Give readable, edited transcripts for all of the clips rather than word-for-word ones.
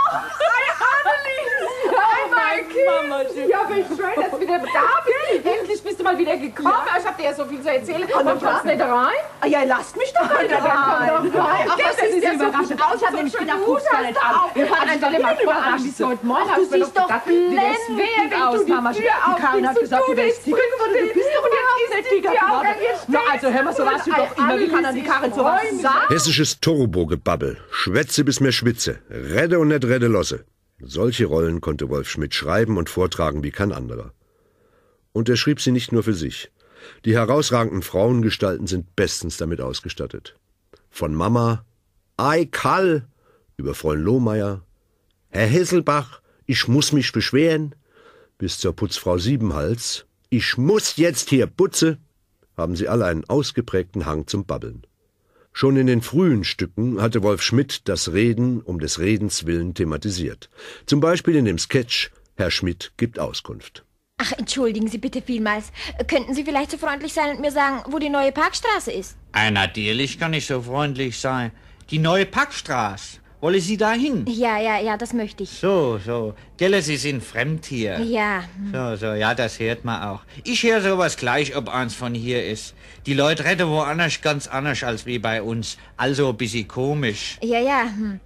Mama, ja, wie schön, dass du wieder da bist. Endlich bist du mal wieder gekommen. Ja. Ich hab dir ja so viel zu erzählen. Und kommst nicht rein? Ah, ja, lasst mich doch mal rein. Ach, das ist ja überraschend. Ich hab nämlich gedacht, du gar nicht auf. Wir fahren einfach mal überrascht. Heute Morgen hast du doch gedacht, du lässt Wert aus, Mama. Karin hat gesagt, du wärst zurück, aber du bist doch überhaupt nicht geworden. Na, also hör mal, so warst du doch immer. Wie kann dann die Karin so was sagen? Hessisches Turbo-Gebabbel. Schwätze bis mir schwitze. Redde und nicht redde losse. Solche Rollen konnte Wolf Schmidt schreiben und vortragen wie kein anderer. Und er schrieb sie nicht nur für sich. Die herausragenden Frauengestalten sind bestens damit ausgestattet. Von Mama, Ei Karl, über Freund Lohmeier, Herr Hesselbach, ich muss mich beschweren, bis zur Putzfrau Siebenhals, ich muss jetzt hier putze, haben sie alle einen ausgeprägten Hang zum Babbeln. Schon in den frühen Stücken hatte Wolf Schmidt das Reden um des Redens willen thematisiert. Zum Beispiel in dem Sketch »Herr Schmidt gibt Auskunft«. Ach, entschuldigen Sie bitte vielmals. Könnten Sie vielleicht so freundlich sein und mir sagen, wo die neue Parkstraße ist? Natürlich kann ich so freundlich sein. Die neue Parkstraße. Wolle Sie da hin? Ja, das möchte ich. So. Gelle, Sie sind fremd hier. Ja. So, ja, das hört man auch. Ich höre sowas gleich, ob eins von hier ist. Die Leute reden woanders ganz anders als wie bei uns. Also ein bisschen komisch. Ja.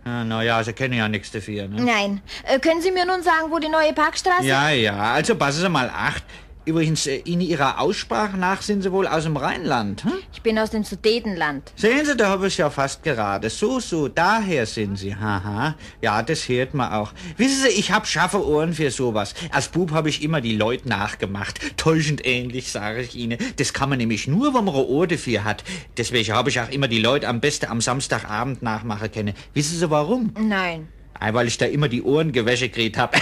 Ja, Sie kennen ja nichts dafür, ne? Nein. Können Sie mir nun sagen, wo die neue Parkstraße ist? Ja, also passen Sie mal acht. Übrigens, in Ihrer Aussprache nach sind Sie wohl aus dem Rheinland, hm? Ich bin aus dem Sudetenland. Sehen Sie, da habe ich ja fast gerade. So, daher sind Sie. Haha. Ja, das hört man auch. Wissen Sie, ich hab scharfe Ohren für sowas. Als Bub habe ich immer die Leute nachgemacht. Täuschend ähnlich, sage ich Ihnen. Das kann man nämlich nur, wenn man ein Ohr dafür hat. Deswegen habe ich auch immer die Leute am besten am Samstagabend nachmachen können. Wissen Sie warum? Nein. Weil ich da immer die Ohren gewäscht gekriegt hab.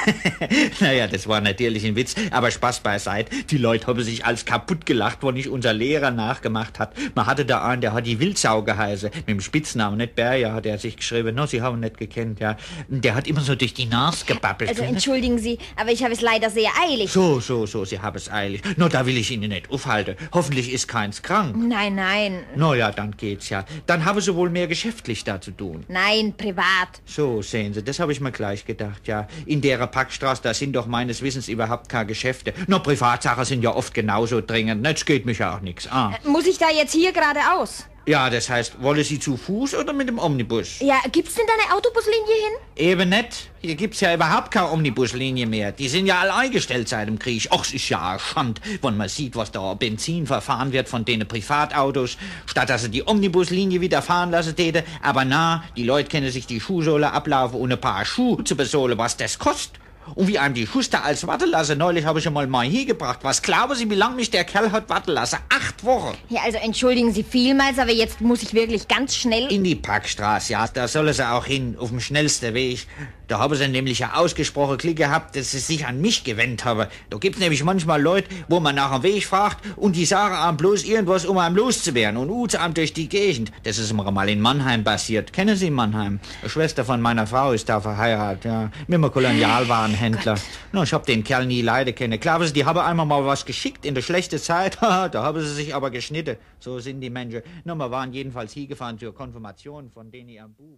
Naja, das war natürlich ein Witz, aber Spaß beiseite. Die Leute haben sich alles kaputt gelacht, wenn ich unser Lehrer nachgemacht hat. Man hatte da einen, der hat die Wildsau geheißen. Mit dem Spitznamen, nicht Berja, hat er sich geschrieben. No, Sie haben ihn nicht gekannt, ja. Der hat immer so durch die Nase gebabbelt. Also entschuldigen Sie, aber ich habe es leider sehr eilig. So, Sie haben es eilig. No, da will ich Ihnen nicht aufhalten. Hoffentlich ist keins krank. Nein. No ja, dann geht's ja. Dann haben Sie wohl mehr geschäftlich da zu tun. Nein, privat. So, sehen Sie, das habe ich mir gleich gedacht, ja. In der Packstraße, da sind doch meines Wissens überhaupt keine Geschäfte. Nur Privatsachen sind ja oft genauso dringend. Das geht mich ja auch nichts an. Muss ich da jetzt hier geradeaus? Ja, das heißt, wolle Sie zu Fuß oder mit dem Omnibus? Ja, gibt's denn da eine Autobuslinie hin? Eben nicht. Hier gibt's ja überhaupt keine Omnibuslinie mehr. Die sind ja alle eingestellt seit dem Krieg. Och, es ist ja eine Schande, wenn man sieht, was da Benzin verfahren wird von denen Privatautos, statt dass sie die Omnibuslinie wieder fahren lassen täte. Aber na, die Leute können sich die Schuhsohle ablaufen, ohne ein paar Schuhe zu besohlen, was das kostet. Und wie einem die Schuster als warten lassen. Neulich habe ich schon mal hier gebracht. Was glauben Sie, wie lange mich der Kerl hat warten lassen? 8 Wochen. Ja, also entschuldigen Sie vielmals, aber jetzt muss ich wirklich ganz schnell... In die Packstraße, ja. Da sollen sie auch hin, auf dem schnellsten Weg. Da haben sie nämlich ja ausgesprochen Glück gehabt, dass sie sich an mich gewendet haben. Da gibt's nämlich manchmal Leute, wo man nach dem Weg fragt und die sagen einem bloß irgendwas, um einem loszuwerden und uzt einem durch die Gegend. Das ist mir mal in Mannheim passiert. Kennen Sie Mannheim? Die Schwester von meiner Frau ist da verheiratet, ja. Mit einem Kolonialwarenhändler. No, ich hab den Kerl nie leiden können. Klar, die haben einmal mal was geschickt in der schlechten Zeit. Da haben sie sich aber geschnitten. So sind die Menschen. No, wir waren jedenfalls hier gefahren zur Konfirmation von denen ihrem Buch.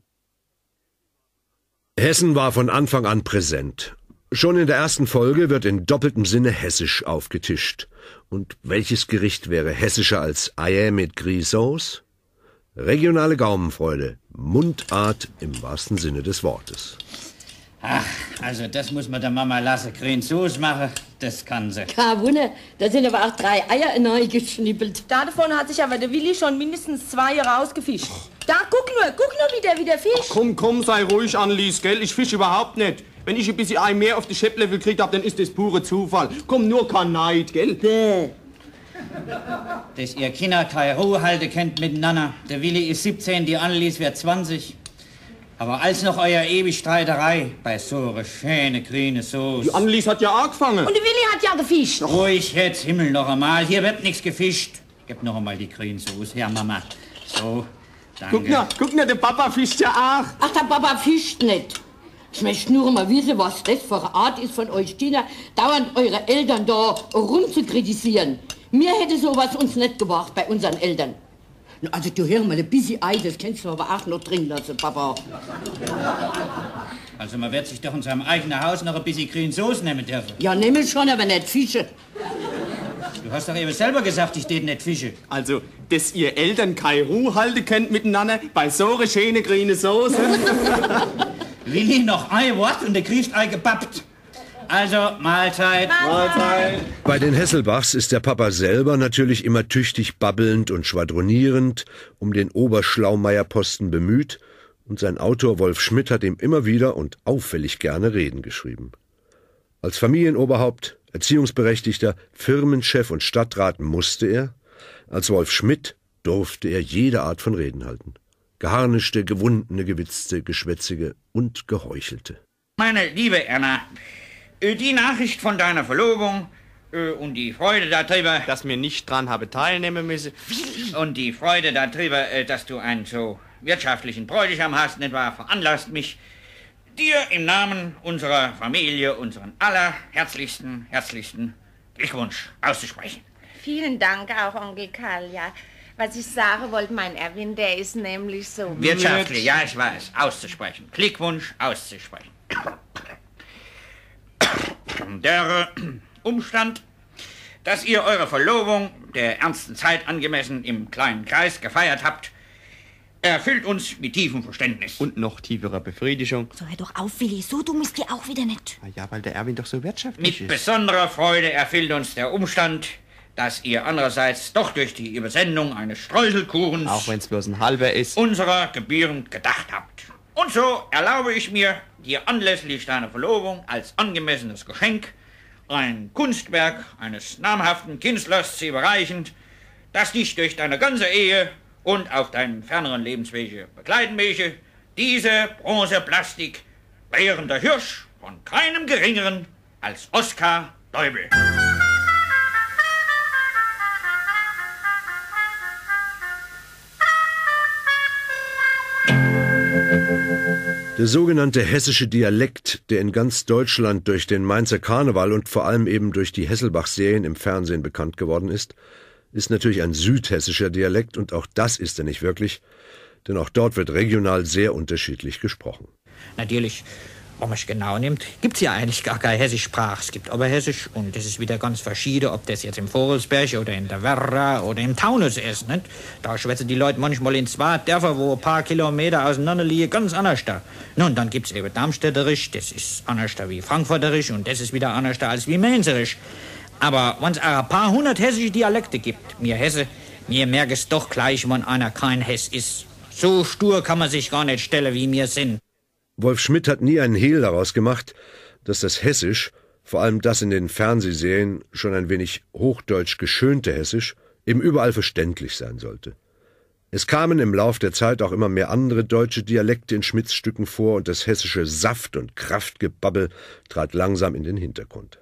Hessen war von Anfang an präsent. Schon in der ersten Folge wird in doppeltem Sinne hessisch aufgetischt. Und welches Gericht wäre hessischer als Eier mit Grisauce? Regionale Gaumenfreude, Mundart im wahrsten Sinne des Wortes. Ach, also das muss man der Mama lassen. Cremesauce machen, das kann sie. Kein Wunder, da sind aber auch 3 Eier hineingeschnippelt. Davon hat sich aber der Willi schon mindestens 2 rausgefischt. Da, guck nur, wie der wieder fischt. Komm, sei ruhig, Annelies, gell? Ich fisch überhaupt nicht. Wenn ich ein bisschen Ei mehr auf die Schepplevel gekriegt hab, dann ist das pure Zufall. Komm, nur kein Neid, gell? Bäh. Dass ihr Kinder keine Ruhe halten könnt miteinander. Der Willi ist 17, die Annelies wird 20. Aber als noch euer ewig Streiterei bei so einer schönen grünen Sauce. Die Annelies hat ja angefangen. Und der Willi hat ja gefischt. Ruhig jetzt, Himmel, noch einmal. Hier wird nichts gefischt. Gib noch einmal die grüne Sauce her, Mama. So, danke. Guck nur, der Papa fischt ja auch. Ach, der Papa fischt nicht. Ich möchte nur mal wissen, was das für eine Art ist von euch Kinder, dauernd eure Eltern da rumzukritisieren. Mir hätte sowas uns nicht gebracht bei unseren Eltern. Also du hör mal, ein bisschen Ei, das kannst du aber auch noch drin lassen, Papa. Also man wird sich doch in seinem eigenen Haus noch ein bisschen grüne Soße nehmen dürfen. Ja, nehme ich schon, aber nicht Fische. Du hast doch eben selber gesagt, ich tät nicht Fische. Also, dass ihr Eltern keine Ruhe halten könnt miteinander bei so einer schönen grünen Soße. Willi, noch ein Wort und der kriegst ein gebappt. Also, Mahlzeit. Mahlzeit. Bei den Hesselbachs ist der Papa selber natürlich immer tüchtig babbelnd und schwadronierend, um den Oberschlaumeierposten bemüht, und sein Autor Wolf Schmidt hat ihm immer wieder und auffällig gerne Reden geschrieben. Als Familienoberhaupt, Erziehungsberechtigter, Firmenchef und Stadtrat musste er, als Wolf Schmidt durfte er jede Art von Reden halten. Geharnischte, gewundene, gewitzte, geschwätzige und geheuchelte. Meine liebe Erna, die Nachricht von deiner Verlobung und die Freude darüber, Dass mir nicht dran habe teilnehmen müssen. und die Freude darüber, dass du einen so wirtschaftlichen Bräutigam hast, nicht wahr, veranlasst mich, dir im Namen unserer Familie unseren allerherzlichsten Glückwunsch auszusprechen. Vielen Dank auch, Onkel Karl, ja. Was ich sagen wollte, mein Erwin, der ist nämlich so... Wirtschaftlich, ja, ich weiß, auszusprechen. Glückwunsch auszusprechen. Der Umstand, dass ihr eure Verlobung der ernsten Zeit angemessen im kleinen Kreis gefeiert habt, erfüllt uns mit tiefem Verständnis. Und noch tieferer Befriedigung. So, hör doch auf, Willi. So dumm ist die auch wieder nicht. Na ja, weil der Erwin doch so wirtschaftlich Mit ist. besonderer Freude erfüllt uns der Umstand, dass ihr andererseits doch durch die Übersendung eines Streuselkuchens, Auch wenn es bloß ein halber ist. unserer gebührend gedacht habt. Und so erlaube ich mir, dir anlässlich deiner Verlobung als angemessenes Geschenk ein Kunstwerk eines namhaften Künstlers zu überreichen, das dich durch deine ganze Ehe und auf deinen ferneren Lebenswege begleiten möge. Diese Bronzeplastik Bärender Hirsch von keinem geringeren als Oskar Deubel. Der sogenannte hessische Dialekt, der in ganz Deutschland durch den Mainzer Karneval und vor allem eben durch die Hesselbach-Serien im Fernsehen bekannt geworden ist natürlich ein südhessischer Dialekt, und auch das ist er nicht wirklich, denn auch dort wird regional sehr unterschiedlich gesprochen. Natürlich, wenn man es genau nimmt, gibt es ja eigentlich gar keine Hessischsprache. Es gibt Oberhessisch und das ist wieder ganz verschieden, ob das jetzt im Vogelsberg oder in der Werra oder im Taunus ist. Nicht? Da schwätzen die Leute manchmal in zwei Dörfer, wo ein paar Kilometer auseinander liegen, ganz anders da. Nun, dann gibt es eben Darmstädterisch, das ist anders da wie Frankfurterisch und das ist wieder anders da als wie Mainzerisch. Aber wenn es ein paar hundert hessische Dialekte gibt, mir Hesse, mir merkt es doch gleich, wenn einer kein Hess ist. So stur kann man sich gar nicht stellen, wie wir sind. Wolf Schmidt hat nie einen Hehl daraus gemacht, dass das Hessisch, vor allem das in den Fernsehserien schon ein wenig hochdeutsch geschönte Hessisch, eben überall verständlich sein sollte. Es kamen im Lauf der Zeit auch immer mehr andere deutsche Dialekte in Schmidts Stücken vor und das hessische Saft- und Kraftgebabbel trat langsam in den Hintergrund.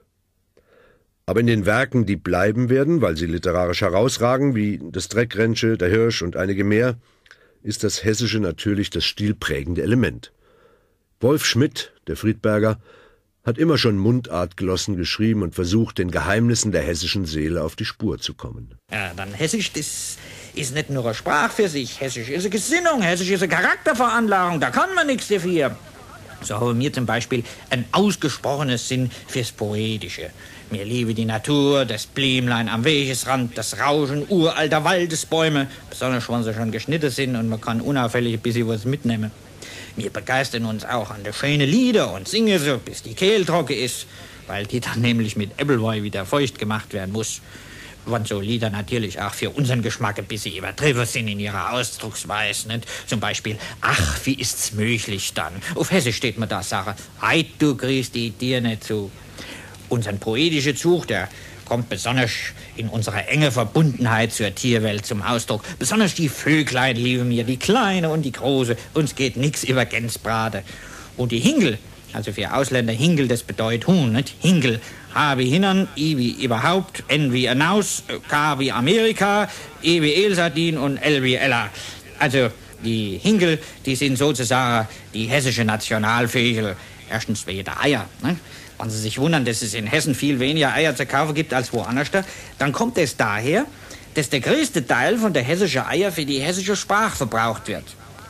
Aber in den Werken, die bleiben werden, weil sie literarisch herausragen, wie das Dreckräntsche, der Hirsch und einige mehr, ist das Hessische natürlich das stilprägende Element. Wolf Schmidt, der Friedberger, hat immer schon Mundartglossen geschrieben und versucht, den Geheimnissen der hessischen Seele auf die Spur zu kommen. Ja, dann Hessisch, das ist nicht nur eine Sprache für sich. Hessisch ist eine Gesinnung, Hessisch ist eine Charakterveranlagung, da kann man nichts dafür. So haben wir zum Beispiel ein ausgesprochenes Sinn fürs Poetische. Mir liebe die Natur, das Blümlein am Wegesrand, das Rauschen uralter Waldesbäume, besonders wenn sie schon geschnitten sind und man kann unauffällig ein bisschen was mitnehmen. Wir begeistern uns auch an die schönen Lieder und singen so, bis die Kehle trocken ist, weil die dann nämlich mit Äppelweih wieder feucht gemacht werden muss. Wenn so Lieder natürlich auch für unseren Geschmack ein bisschen übertrieben sind in ihrer Ausdrucksweise. Nicht? Zum Beispiel, ach, wie ist's möglich dann? Auf Hessisch steht man da, Sache, heit, du kriegst die dir nicht zu. Unseren poetischen Zug, der kommt besonders in unserer engen Verbundenheit zur Tierwelt zum Ausdruck. Besonders die Vöglein lieben mir, die Kleine und die Große. Uns geht nix über Gänsbrate. Und die Hingel, also für Ausländer Hingel, das bedeutet Huhn, nicht? Hingel, H wie Hindern, I wie überhaupt, N wie Anaus, K wie Amerika, E wie Elsardin und L wie Ella. Also die Hingel, die sind sozusagen die hessische Nationalvögel. Erstens wegen der Eier, ne? Wenn Sie sich wundern, dass es in Hessen viel weniger Eier zu kaufen gibt als woanders, dann kommt es daher, dass der größte Teil von der hessischen Eier für die hessische Sprache verbraucht wird.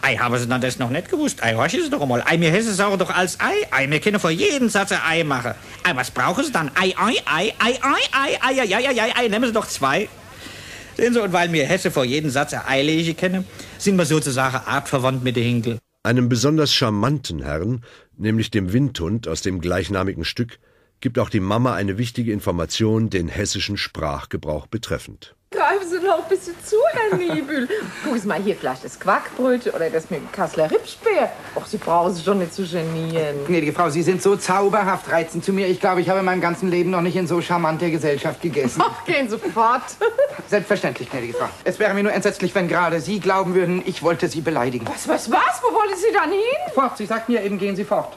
Ei, haben Sie dann das noch nicht gewusst? Ei, horchen Sie doch einmal. Ei, mir Hesse sagen doch als Ei. Ei, wir können vor jedem Satz ein Ei machen. Ei, was brauchen Sie dann? Ei, nehmen Sie doch 2. Sehen Sie, und weil wir Hesse vor jedem Satz ein Ei legen können, sind wir sozusagen artverwandt mit der Hinkel. Einem besonders charmanten Herrn, nämlich dem Windhund aus dem gleichnamigen Stück, gibt auch die Mama eine wichtige Information den hessischen Sprachgebrauch betreffend. Greifen Sie noch ein bisschen zu, Herr Niebüll. Gucken Sie mal, hier vielleicht das Quackbrötchen oder das mit dem Kasseler Rippspeer. Och, Sie brauchen sich doch nicht zu genieren. Gnädige Frau, Sie sind so zauberhaft reizend zu mir. Ich glaube, ich habe in meinem ganzen Leben noch nicht in so charmanter Gesellschaft gegessen. Ach, gehen Sie fort. Selbstverständlich, gnädige Frau. Es wäre mir nur entsetzlich, wenn gerade Sie glauben würden, ich wollte Sie beleidigen. Was? Wo wollen Sie dann hin? Fort, Sie sagten ja eben, gehen Sie fort.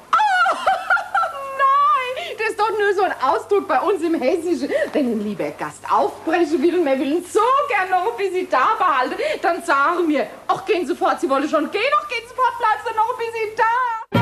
Das ist doch nur so ein Ausdruck bei uns im Hessischen. Wenn ein lieber Gast aufbrechen will und wir will ihn so gern noch ein bisschen da behalten, dann sagen wir, ach, gehen Sie fort, Sie wollen schon gehen, ach, gehen Sie fort, bleiben Sie noch ein bisschen da.